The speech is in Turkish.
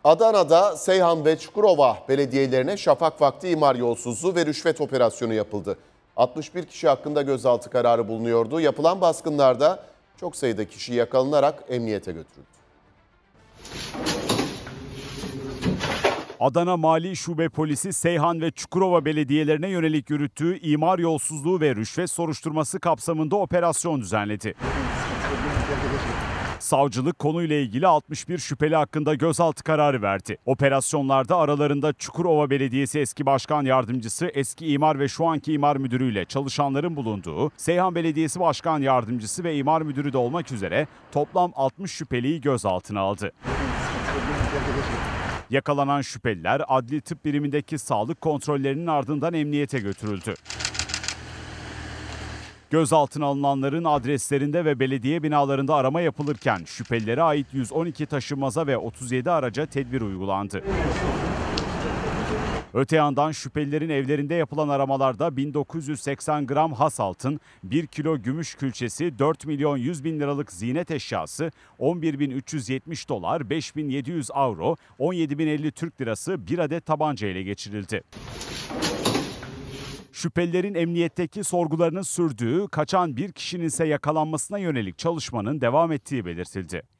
Adana'da Seyhan ve Çukurova belediyelerine şafak vakti imar yolsuzluğu ve rüşvet operasyonu yapıldı. 61 kişi hakkında gözaltı kararı bulunuyordu. Yapılan baskınlarda çok sayıda kişi yakalanarak emniyete götürüldü. Adana Mali Şube Polisi Seyhan ve Çukurova belediyelerine yönelik yürüttüğü imar yolsuzluğu ve rüşvet soruşturması kapsamında operasyon düzenledi. Savcılık konuyla ilgili 61 şüpheli hakkında gözaltı kararı verdi. Operasyonlarda aralarında Çukurova Belediyesi eski başkan yardımcısı, eski imar ve şu anki imar müdürüyle çalışanların bulunduğu, Seyhan Belediyesi başkan yardımcısı ve imar müdürü de olmak üzere toplam 60 şüpheliyi gözaltına aldı. Yakalanan şüpheliler adli tıp birimindeki sağlık kontrollerinin ardından emniyete götürüldü. Gözaltına alınanların adreslerinde ve belediye binalarında arama yapılırken şüphelilere ait 112 taşınmaza ve 37 araca tedbir uygulandı. Öte yandan şüphelilerin evlerinde yapılan aramalarda 1980 gram has altın, 1 kilo gümüş külçesi, 4 milyon 100 bin liralık ziynet eşyası, 11.370 dolar, 5.700 avro, 17.050 Türk lirası, bir adet tabanca ele geçirildi. Şüphelilerin emniyetteki sorgularının sürdüğü, kaçan bir kişinin ise yakalanmasına yönelik çalışmanın devam ettiği belirtildi.